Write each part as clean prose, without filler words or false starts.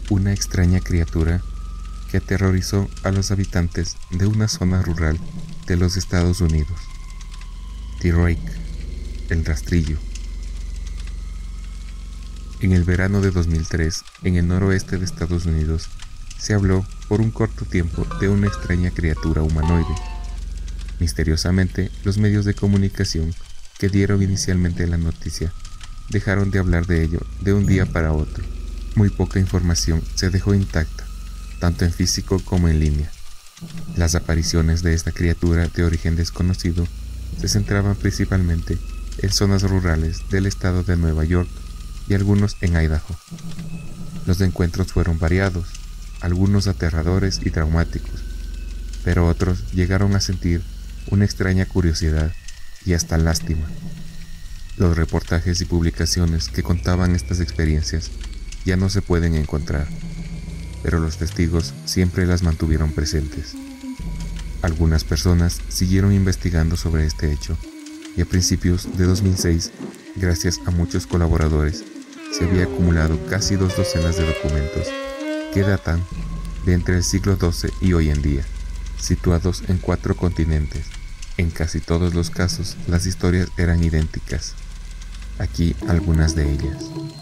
una extraña criatura que aterrorizó a los habitantes de una zona rural de los Estados Unidos. The Rake, el rastrillo. En el verano de 2003, en el noroeste de Estados Unidos, se habló por un corto tiempo de una extraña criatura humanoide. Misteriosamente, los medios de comunicación que dieron inicialmente la noticia dejaron de hablar de ello de un día para otro. Muy poca información se dejó intacta, tanto en físico como en línea. Las apariciones de esta criatura de origen desconocido se centraban principalmente en zonas rurales del estado de Nueva York y algunos en Idaho. Los encuentros fueron variados, algunos aterradores y traumáticos, pero otros llegaron a sentir una extraña curiosidad y hasta lástima. Los reportajes y publicaciones que contaban estas experiencias ya no se pueden encontrar, pero los testigos siempre las mantuvieron presentes. Algunas personas siguieron investigando sobre este hecho y a principios de 2006, gracias a muchos colaboradores, se había acumulado casi 2 docenas de documentos que datan de entre el siglo XII y hoy en día, situados en 4 continentes. En casi todos los casos, las historias eran idénticas. Aquí algunas de ellas.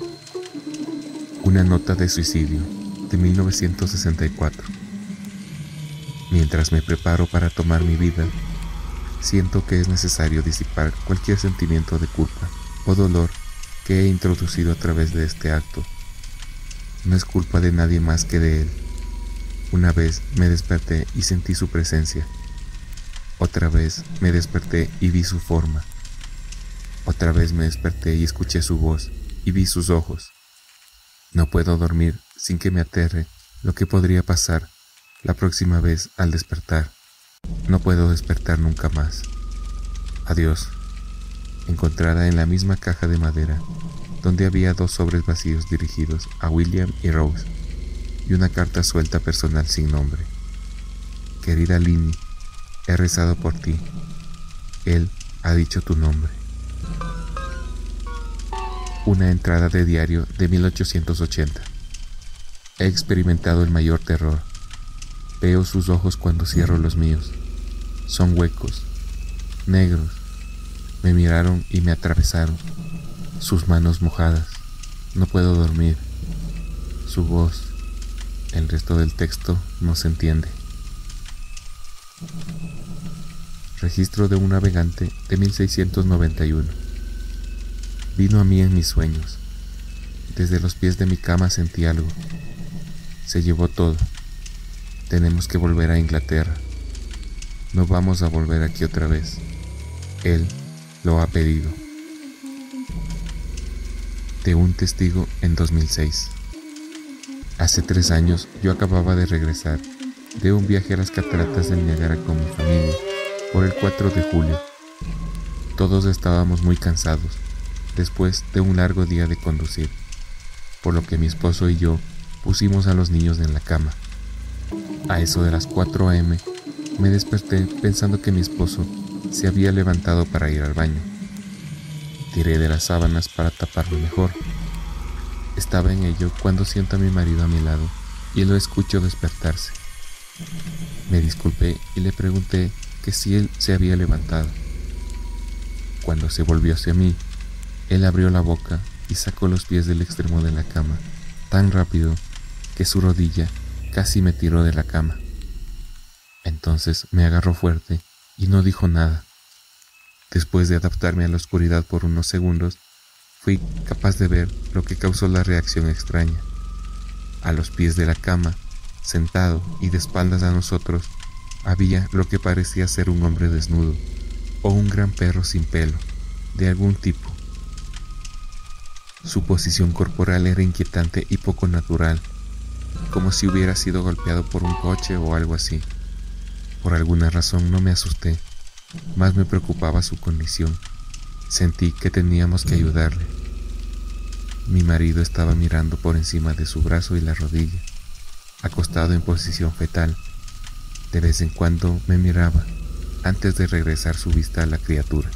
Una nota de suicidio de 1964. Mientras me preparo para tomar mi vida, siento que es necesario disipar cualquier sentimiento de culpa o dolor que he introducido a través de este acto. No es culpa de nadie más que de él. Una vez me desperté y sentí su presencia. Otra vez me desperté y vi su forma. Otra vez me desperté y escuché su voz y vi sus ojos. No puedo dormir sin que me aterre lo que podría pasar la próxima vez al despertar. No puedo despertar nunca más. Adiós. Encontrada en la misma caja de madera, donde había 2 sobres vacíos dirigidos a William y Rose, y una carta suelta personal sin nombre. Querida Linny, he rezado por ti. Él ha dicho tu nombre. Una entrada de diario de 1880. He experimentado el mayor terror. Veo sus ojos cuando cierro los míos. Son huecos, negros. Me miraron y me atravesaron. Sus manos mojadas. No puedo dormir. Su voz. El resto del texto no se entiende. Registro de un navegante de 1691. Vino a mí en mis sueños. Desde los pies de mi cama sentí algo. Se llevó todo. Tenemos que volver a Inglaterra. No vamos a volver aquí otra vez. Él lo ha pedido. De un testigo en 2006. Hace 3 años yo acababa de regresar de un viaje a las cataratas del Niágara con mi familia por el 4 de julio. Todos estábamos muy cansados después de un largo día de conducir, por lo que mi esposo y yo pusimos a los niños en la cama. A eso de las 4 a.m. me desperté pensando que mi esposo se había levantado para ir al baño. Tiré de las sábanas para taparlo mejor. Estaba en ello cuando siento a mi marido a mi lado y lo escucho despertarse. Me disculpé y le pregunté que si él se había levantado. Cuando se volvió hacia mí, él abrió la boca y sacó los pies del extremo de la cama tan rápido que su rodilla casi me tiró de la cama. Entonces me agarró fuerte y no dijo nada. Después de adaptarme a la oscuridad por unos segundos, fui capaz de ver lo que causó la reacción extraña. A los pies de la cama, sentado y de espaldas a nosotros, había lo que parecía ser un hombre desnudo o un gran perro sin pelo, de algún tipo. Su posición corporal era inquietante y poco natural, como si hubiera sido golpeado por un coche o algo así. Por alguna razón no me asusté, más me preocupaba su condición. Sentí que teníamos que ayudarle. Mi marido estaba mirando por encima de su brazo y la rodilla, acostado en posición fetal. De vez en cuando me miraba, antes de regresar su vista a la criatura.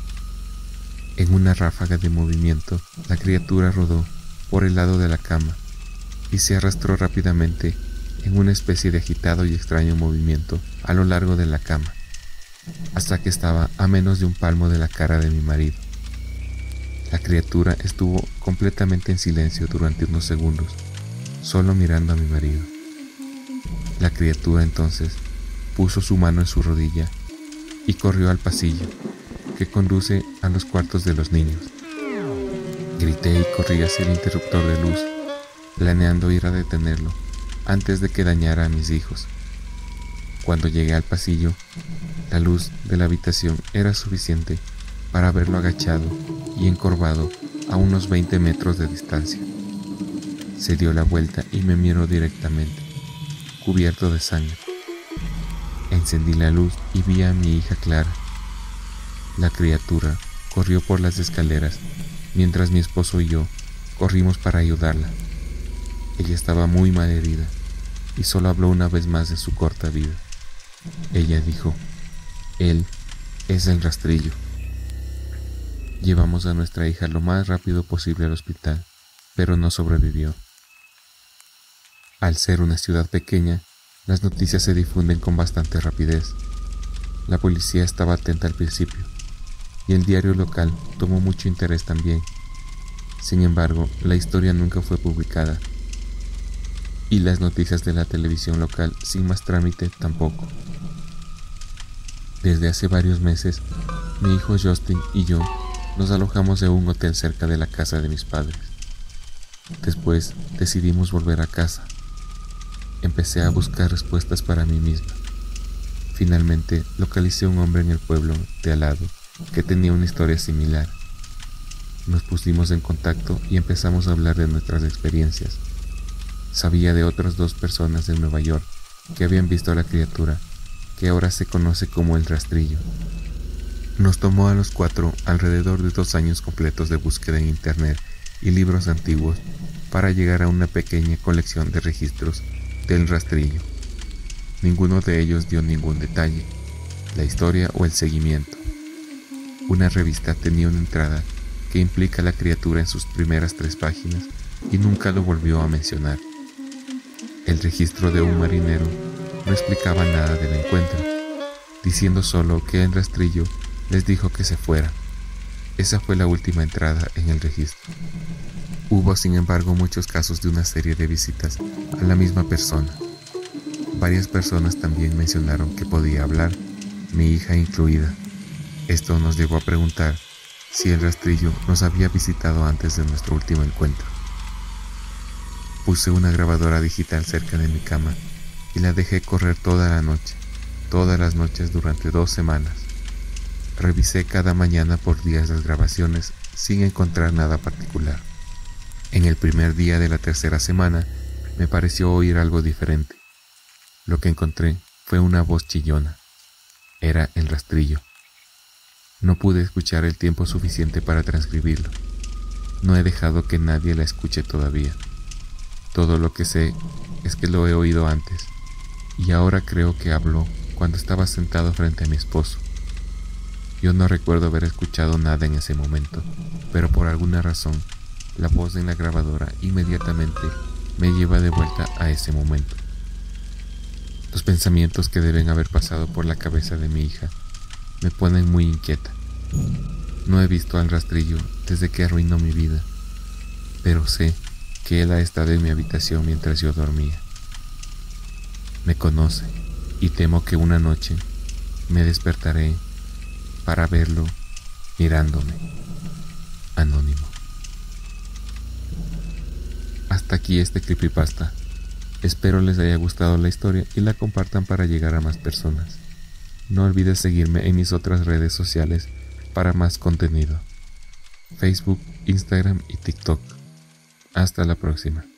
En una ráfaga de movimiento, la criatura rodó por el lado de la cama, y se arrastró rápidamente en una especie de agitado y extraño movimiento a lo largo de la cama, hasta que estaba a menos de un palmo de la cara de mi marido. La criatura estuvo completamente en silencio durante unos segundos, solo mirando a mi marido. La criatura entonces puso su mano en su rodilla y corrió al pasillo que conduce a los cuartos de los niños. Grité y corrí hacia el interruptor de luz, planeando ir a detenerlo antes de que dañara a mis hijos. Cuando llegué al pasillo, la luz de la habitación era suficiente para verlo agachado y encorvado a unos 20 metros de distancia. Se dio la vuelta y me miró directamente, cubierto de sangre. Encendí la luz y vi a mi hija Clara. La criatura corrió por las escaleras mientras mi esposo y yo corrimos para ayudarla. Ella estaba muy mal herida y solo habló una vez más de su corta vida. Ella dijo: "Él es el rastrillo". Llevamos a nuestra hija lo más rápido posible al hospital, pero no sobrevivió. Al ser una ciudad pequeña, las noticias se difunden con bastante rapidez. La policía estaba atenta al principio, y el diario local tomó mucho interés también. Sin embargo, la historia nunca fue publicada, y las noticias de la televisión local sin más trámite tampoco. Desde hace varios meses, mi hijo Justin y yo nos alojamos en un hotel cerca de la casa de mis padres. Después decidimos volver a casa. Empecé a buscar respuestas para mí misma. Finalmente localicé a un hombre en el pueblo de al lado que tenía una historia similar. Nos pusimos en contacto y empezamos a hablar de nuestras experiencias. Sabía de otras 2 personas de Nueva York que habían visto a la criatura, que ahora se conoce como el rastrillo. Nos tomó a los 4 alrededor de 2 años completos de búsqueda en internet y libros antiguos para llegar a una pequeña colección de registros del rastrillo. Ninguno de ellos dio ningún detalle, la historia o el seguimiento. Una revista tenía una entrada que implica a la criatura en sus primeras 3 páginas y nunca lo volvió a mencionar. El registro de un marinero no explicaba nada del encuentro, diciendo solo que el rastrillo les dijo que se fueran. Esa fue la última entrada en el registro. Hubo, sin embargo, muchos casos de una serie de visitas a la misma persona. Varias personas también mencionaron que podía hablar, mi hija incluida. Esto nos llevó a preguntar si el rastrillo nos había visitado antes de nuestro último encuentro. Puse una grabadora digital cerca de mi cama y la dejé correr toda la noche, todas las noches durante 2 semanas. Revisé cada mañana por días las grabaciones sin encontrar nada particular. En el primer día de la 3ª semana me pareció oír algo diferente. Lo que encontré fue una voz chillona. Era el rastrillo. No pude escuchar el tiempo suficiente para transcribirlo. No he dejado que nadie la escuche todavía. Todo lo que sé es que lo he oído antes, y ahora creo que habló cuando estaba sentado frente a mi esposo. Yo no recuerdo haber escuchado nada en ese momento, pero por alguna razón, la voz en la grabadora inmediatamente me lleva de vuelta a ese momento. Los pensamientos que deben haber pasado por la cabeza de mi hija me ponen muy inquieta. No he visto al rastrillo desde que arruinó mi vida, pero sé que él ha estado en mi habitación mientras yo dormía. Me conoce y temo que una noche me despertaré para verlo mirándome. Anónimo. Hasta aquí este creepypasta. Espero les haya gustado la historia y la compartan para llegar a más personas. No olvides seguirme en mis otras redes sociales para más contenido: Facebook, Instagram y TikTok. Hasta la próxima.